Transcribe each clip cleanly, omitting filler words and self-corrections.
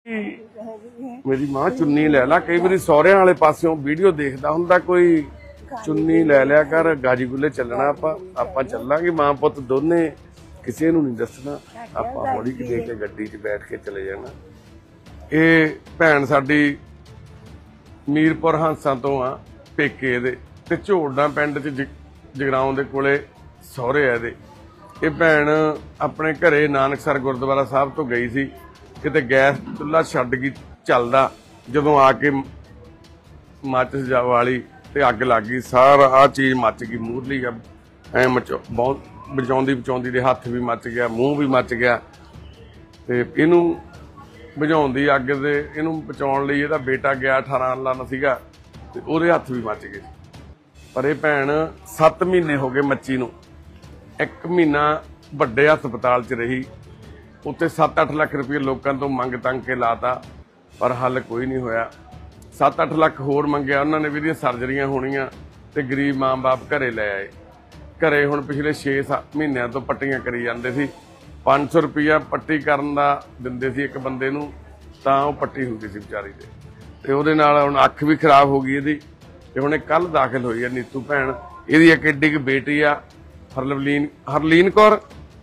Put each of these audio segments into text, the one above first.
मेरी मां चुन्नी लै ला। कई बार सौहरियां वाले पासों वीडियो देखदा हुंदा कोई, चुन्नी लै लिया कर, गाजी गुले चलना आपां चलांगे मां पुत दोने, किसी नूं नहीं दसना। आपां हौली दे के गड्डी 'च बैठ के चले जाना। ये भैन साडी मीरपुर हंसा तो आ, पेके दे ते झोड़ना पिंड च जगराऊं दे कोले सौहरे आ दे। ये भैन अपने घरे नानकसर गुरुद्वारा साहब तो गई सी, किते गैस चुल्हा छड्ड गई चलदा, जदों आके माचिस जा वाली ते अग लग गई। सारा आ चीज मच गई, मूहरली ऐ बहुत बचाउंदी दे हत्थ भी मच गया, मूँह भी मच गया। ते इनू बुझाउंदी अग दे इनू बचाउण लई इहदा बेटा गया 18 सालां सीगा ते ओहदे हत्थ भी मच गए। पर यह भैन 7 महीने हो गए मच्छी नूं, 1 महीना वड्डे हस्पताल च रही, उत्ते 7-8 लाख रुपये लोगों तो मंग तंग के लाता, पर हल कोई नहीं होया। 7-8 लाख होर मंगया उन्होंने भी, दी सर्जरियां होणियां ते गरीब माँ बाप घरे लै आए। घरे हुण पिछले 6 महीनों तो पट्टियां करी जांदे सी, 500 रुपया पट्टी करन दा दिंदे सी एक बंदे नूं, तां ओह पट्टी हुंदी सी विचारी दे। ते ओहदे नाल हुण अख भी खराब हो गई इहदी। ते हुण कल दाखिल होई है नीतू भैन, इहदी एक एड्डी क बेटी आ हरलीन कौर,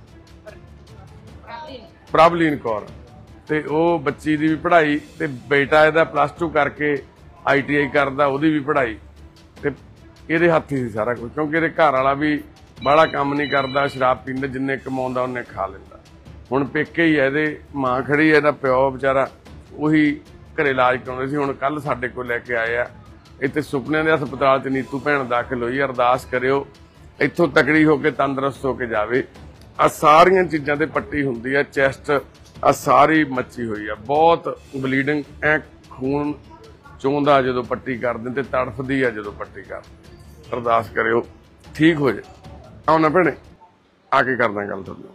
प्रभलीन कौर, ते ओह बच्ची दी भी पढ़ाई, ते बेटा इहदा +2 करके ITI करदा, ओहदी भी पढ़ाई। ते इहदे हत्थ ही सारा कुछ, क्योंकि इहदे घर वाला भी बड़ा काम नहीं करदा, शराब पींदा, जिन्ने कमाउंदा उन्ने खा लैंदा। हुण पेके ही इहदे मां खड़ी है, इहदा प्यो बेचारा उही घरे इलाज कराउंदे सी। हुण कल साडे कोल लैके आए आ, इत्थे सुपने दे हस्पताल च नीतू भैन दाखिल होई। अरदास करियो इत्थों तकड़ी होके तंदुरुस्त होके जावे। आ सारियां चीज़ां ते पट्टी हुंदी है, चैस्ट आ सारी मच्छी हुई है, बहुत बलीडिंग, ऐ खून चोंदा जदों पट्टी करदे ते तड़फदी है जदों पट्टी करदे। अरदास करियो ठीक हो जाए। आउणा भैणे आके करदा गल तुहानूं।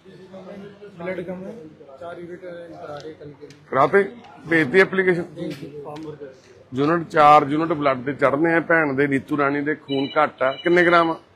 कराते भेजती एप्लीकेशन, यूनिट 4 यूनिट ब्लड के चढ़ने हैं। भैन दे नीतू राणी दे खून घट आ, किन्ने ग्राम आ?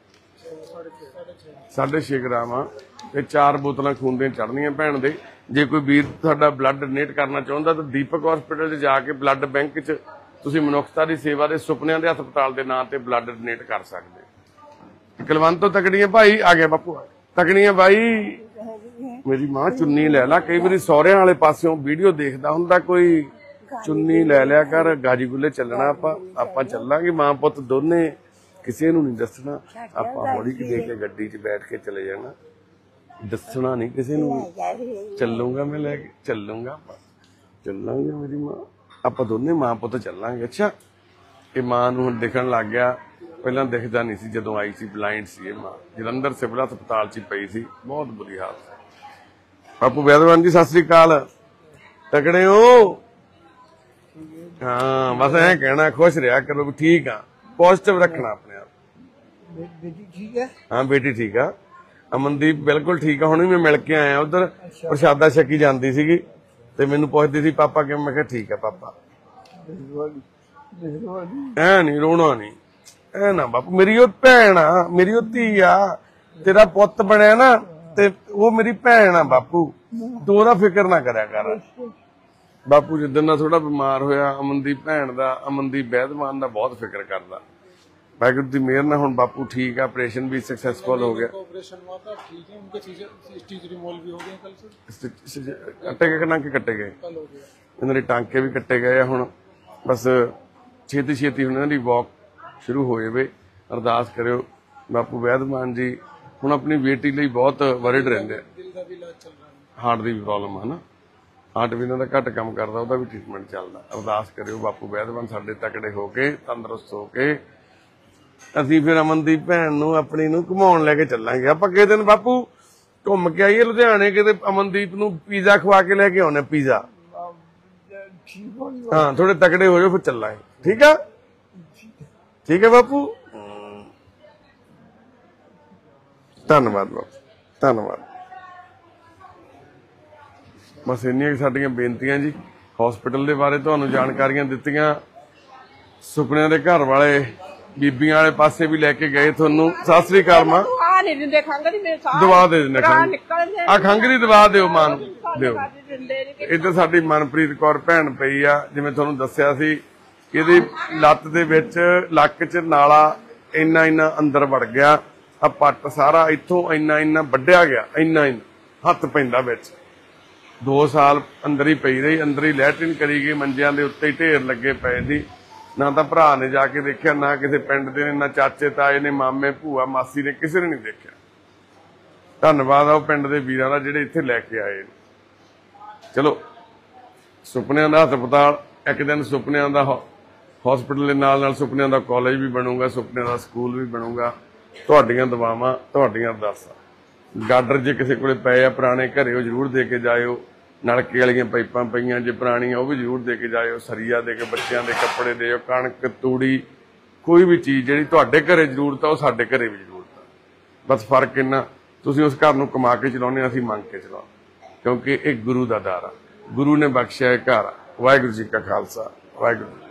6.5 ग्राम आ, ते 4 बोतलां खून दी चढ़नियां भैन दे। जे कोई वीर साडा ब्लड डोनेट करना चाहुंदा तो दीपक हॉस्पिटल च जाके ब्लड बैंक च तुसीं मनुखता दी सेवा दे सुपनियां दे हस्पताल दे नां ते ब्लड डोनेट कर सकदे। कलवंत तो तकड़ियां भाई आ गया बापू, तकड़ियां भाई मेरी मां चुन्नी लै ला। कई बार सौहरियां वाले पासों वीडियो देखदा हुंदा कोई, चुन्नी लै लिया कर, गाजी गुले चलना आपां चलांगे मां पुत दोने, किसी नूं नहीं दसना। आपां हौली दे के गड्डी 'च बैठ के चले जाना, दसना नहीं किसी नूं। चलूंगा मैं लैके चलांगे मेरी मां, आपां दोने मां पुत चलांगे। अच्छा ये मां नूं हुण दिखण लग गया, पहला दिखदा नहीं सी, जदों आई सी ब्लाइंड सी ये मां। जलंधर सिविल हस्पताल च पई सी, बहुत बुरी हालत। बापू वैदवान जी सत श्री अकाल, तकड़े हो? हाँ बस ऐ कहना, खुश रहा करो भी ठीक आ, पॉजिटिव रखना अपने आप। बेटी ठीक है? हाँ बेटी ठीक आ, अमनदीप बिल्कुल ठीक है। हुण भी मैं मिल के आया उधर, प्रशादा छकी जाती सी ते मैनू पुछदी सी पापा किवें, मैं कहा ठीक है पापा। ऐ नहीं रोना नहीं, ऐ ना बापू, मेरी ओ भैन आ, मेरी ओ धी आ, तेरा पुत बनया ना ते वो मेरी भैन आ बापू, तू ओहदा फिक्र ना करया कर। बापू जिद्दन दा थोड़ा बीमार होया, अमनदीप भैन दा, अमनदीप वैदवान दा बहुत फिक्र करदा। वाहिगुरू दी मेहर नाल हुण बापू ठीक है, ऑपरेशन भी सक्सेसफुल हो गया। ऑपरेशन हुआ था, ठीक है, उनके स्टिच रिमूव भी हो गए कल से। कट्टे गए, टांके कट्टे गए, कल हो गया, इन्हां दे टांके भी कट्टे गए। हुण बस छेती हुण इन्हां दी वॉक शुरू हो जावे। अरदास करियो बापू वैदवान जी हुण अपनी बेटी लई बहुत वरिड रहिंदे। दिल का भी इलाज चल रहा है, हार्ट की भी प्रॉब्लम है ना, हार्ट भी इन्हां दा घट काम करदा, ओहदा भी ट्रीटमेंट चलदा। अरदास करियो बापू वैदवान साडे तकड़े हो के तंदुरुस्त हो के ਅਸੀਂ फिर अमनदीप भैन नूं अपनी नूं घुमाउण लैके चलांगे। आपां किसे दिन बापू घुम के आईए लुधियाने, किते अमनदीप नूं पीज़ा खवा के लैके आउने, पीज़ा। हाँ थोड़े तकड़े हो जाओ फिर चलांगे, ठीक है? ठीक है बापू, धन्नवाद बापू, धन्नवाद। बस इन्नियां साडियां बेनतियां जी। हॉस्पिटल के बारे तुहानूं जानकारियां दित्तियां, सुपनियां दे घर वाले बीबियां वाले पासे भी लैके गए तुहानूं। सत श्री अकाल मां, दवा दे देना, आ खंघ दी दवा दिओ मां नूं, ਦਿਓ। ਇੱਧਰ ਸਾਡੀ ਮਨਪ੍ਰੀਤ ਕੌਰ ਭੈਣ ਪਈ ਆ, ਜਿਵੇਂ ਤੁਹਾਨੂੰ ਦੱਸਿਆ ਸੀ ਕਿ ਇਹਦੀ ਲੱਤ ਦੇ ਵਿੱਚ ਲੱਕ 'ਚ ਨਾਲਾ ਇੰਨਾ ਅੰਦਰ ਵੜ ਗਿਆ, ਆ ਪੱਟ ਸਾਰਾ ਇੱਥੋਂ ਇੰਨਾ ਵੱਢਿਆ ਗਿਆ, ਇੰਨਾ ਹੱਥ ਪੈਂਦਾ ਵਿੱਚ। 2 ਸਾਲ ਅੰਦਰ ਹੀ ਪਈ ਰਹੀ, ਅੰਦਰ ਹੀ ਲੈਟਰਿਨ ਕਰੀ ਗਈ, ਮੰਜਿਆਂ ਦੇ ਉੱਤੇ ਹੀ ਢੇਰ ਲੱਗੇ ਪਏ ਸੀ। ਨਾ ਤਾਂ ਭਰਾ ਨੇ ਜਾ ਕੇ ਦੇਖਿਆ, ਨਾ ਕਿਸੇ ਪਿੰਡ ਦੇ ਨੇ, ਨਾ ਚਾਚੇ ਤਾਏ ਨੇ, ਮਾਮੇ ਭੂਆ ਮਾਸੀ ਨੇ, ਕਿਸੇ ਨੇ ਨਹੀਂ ਦੇਖਿਆ। ਧੰਨਵਾਦ ਆ ਉਹ ਪਿੰਡ ਦੇ ਵੀਰਾਂ ਦਾ ਜਿਹੜੇ ਇੱਥੇ ਲੈ ਕੇ ਆਏ। ਚਲੋ ਸੁਪਨਿਆਂ ਦਾ ਹਸਪਤਾਲ, ਇੱਕ ਦਿਨ ਸੁਪਨਿਆਂ ਦਾ ਹਸਪੀਟਲ ਦੇ ਨਾਲ ਸੁਪਨਿਆਂ ਦਾ ਕਾਲਜ ਵੀ ਬਣੂਗਾ, ਸੁਪਨਿਆਂ ਦਾ ਸਕੂਲ ਵੀ ਬਣੂਗਾ। ਤੁਹਾਡੀਆਂ ਦੁਆਵਾਂ, ਤੁਹਾਡੀਆਂ ਅਰਦਾਸਾਂ। ਗਾਡਰ ਜੇ ਕਿਸੇ ਕੋਲੇ ਪਏ ਆ ਪੁਰਾਣੇ ਘਰੇ, ਉਹ ਜ਼ਰੂਰ ਦੇ ਕੇ ਜਾਇਓ। ਨਲਕੇ ਵਾਲੀਆਂ ਪਾਈਪਾਂ ਪਈਆਂ ਜੇ ਪੁਰਾਣੀਆਂ, ਉਹ ਵੀ ਜ਼ਰੂਰ ਦੇ ਕੇ ਜਾਇਓ। ਸਰੀਆ ਦੇ ਕੇ, ਬੱਚਿਆਂ ਦੇ ਕੱਪੜੇ ਦਿਓ, ਕਣਕ ਤੂੜੀ, ਕੋਈ ਵੀ ਚੀਜ਼ ਜਿਹੜੀ ਤੁਹਾਡੇ ਘਰੇ ਜ਼ਰੂਰਤ ਆ ਉਹ ਸਾਡੇ ਘਰੇ ਵੀ ਜ਼ਰੂਰਤ ਆ। ਬਸ ਫਰਕ ਇੰਨਾ, ਤੁਸੀਂ ਉਸ ਘਰ ਨੂੰ ਕਮਾ ਕੇ ਚਲਾਉਂਦੇ, ਅਸੀਂ ਮੰਗ ਕੇ ਚਲਾਉਂਦੇ, ਕਿਉਂਕਿ ਇਹ ਗੁਰੂ ਦਾ ਦਰ ਆ, ਗੁਰੂ ਨੇ ਬਖਸ਼ਿਆ ਇਹ ਘਰ ਆ। ਵਾਹਿਗੁਰੂ ਜੀ ਕਾ ਖਾਲਸਾ, ਵਾਹਿਗੁਰੂ।